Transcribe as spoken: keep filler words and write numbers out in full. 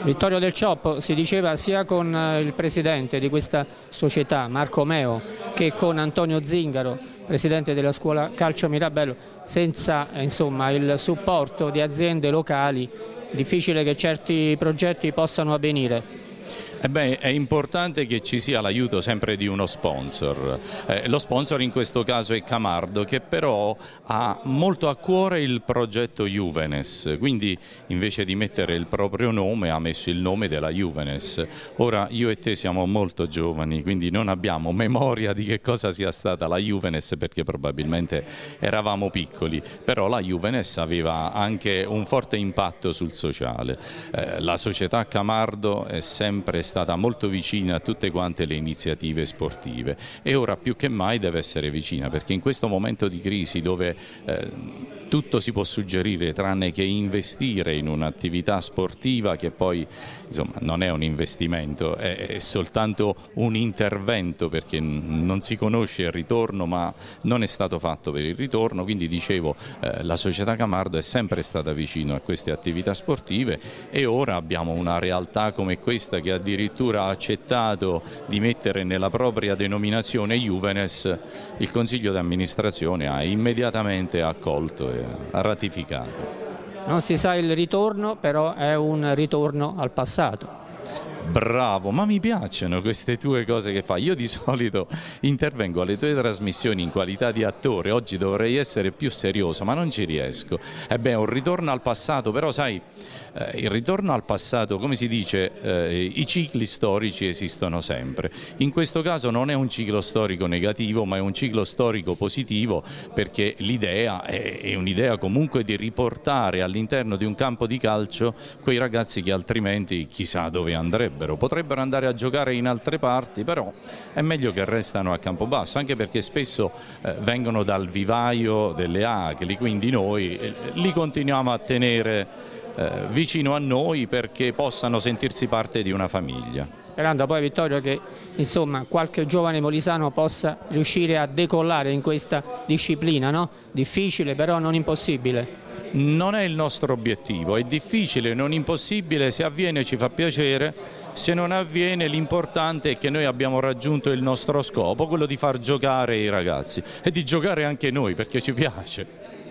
Vittorio Del Cioppo, si diceva sia con il presidente di questa società, Marco Meo, che con Antonio Zingaro, presidente della scuola calcio Mirabello, senza insomma, il supporto di aziende locali, difficile che certi progetti possano avvenire. Eh beh, è importante che ci sia l'aiuto sempre di uno sponsor. Eh, lo sponsor in questo caso è Camardo, che però ha molto a cuore il progetto Juvenes, quindi invece di mettere il proprio nome ha messo il nome della Juvenes. Ora io e te siamo molto giovani, quindi non abbiamo memoria di che cosa sia stata la Juvenes perché probabilmente eravamo piccoli, però la Juvenes aveva anche un forte impatto sul sociale. Eh, la società Camardo è sempre stata stata molto vicina a tutte quante le iniziative sportive e ora più che mai deve essere vicina, perché in questo momento di crisi dove eh, tutto si può suggerire tranne che investire in un'attività sportiva che poi insomma non è un investimento, è, è soltanto un intervento perché non si conosce il ritorno, ma non è stato fatto per il ritorno, quindi dicevo eh, la società Camardo è sempre stata vicino a queste attività sportive e ora abbiamo una realtà come questa che addirittura addirittura ha accettato di mettere nella propria denominazione Juvenes. Il Consiglio di amministrazione ha immediatamente accolto e ha ratificato. Non si sa il ritorno, però è un ritorno al passato. Bravo, ma mi piacciono queste tue cose che fai. Io di solito intervengo alle tue trasmissioni in qualità di attore, oggi dovrei essere più serioso, ma non ci riesco. Ebbene, un ritorno al passato, però sai, eh, il ritorno al passato, come si dice, eh, i cicli storici esistono sempre. In questo caso non è un ciclo storico negativo, ma è un ciclo storico positivo, perché l'idea è, è un'idea comunque di riportare all'interno di un campo di calcio quei ragazzi che altrimenti chissà dove andrebbero. Potrebbero andare a giocare in altre parti, però è meglio che restano a Campobasso, anche perché spesso eh, vengono dal vivaio delle Acli, quindi noi eh, li continuiamo a tenere eh, vicino a noi perché possano sentirsi parte di una famiglia. Sperando poi, Vittorio, che insomma qualche giovane molisano possa riuscire a decollare in questa disciplina, no? Difficile però non impossibile. Non è il nostro obiettivo, è difficile, non impossibile, se avviene ci fa piacere, se non avviene l'importante è che noi abbiamo raggiunto il nostro scopo, quello di far giocare i ragazzi e di giocare anche noi perché ci piace.